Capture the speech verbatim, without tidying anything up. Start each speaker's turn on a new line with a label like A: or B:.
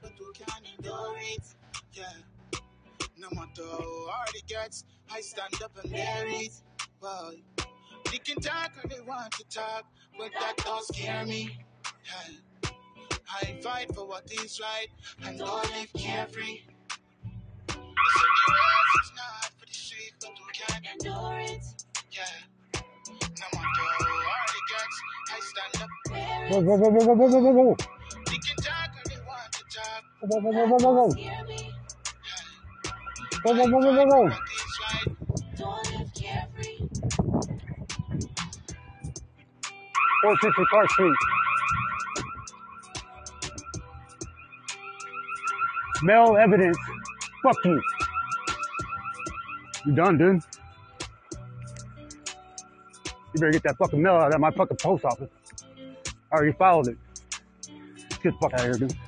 A: but who can endure it? Yeah. No matter how hard it gets, I stand up and bear it. Well, they can talk when they want to talk, but that don't scare me. Yeah. I fight for what is right and don't live carefree. So the race is not for the street, but who can endure it? Yeah. No matter how hard it gets, I stand up.
B: Whoa, whoa, whoa, whoa, whoa, whoa, whoa, whoa.
A: They can talk when they want to talk.
B: Whoa, whoa, whoa, whoa, whoa, whoa.
A: Scare me.
B: Whoa, whoa, whoa, whoa, whoa, whoa.
A: What is right? Don't live carefree.
B: four fifty Clark Street. Mail evidence. Fuck you. You done, dude? You better get that fucking mail out of my fucking post office. I already filed it. Get the fuck out of here, dude.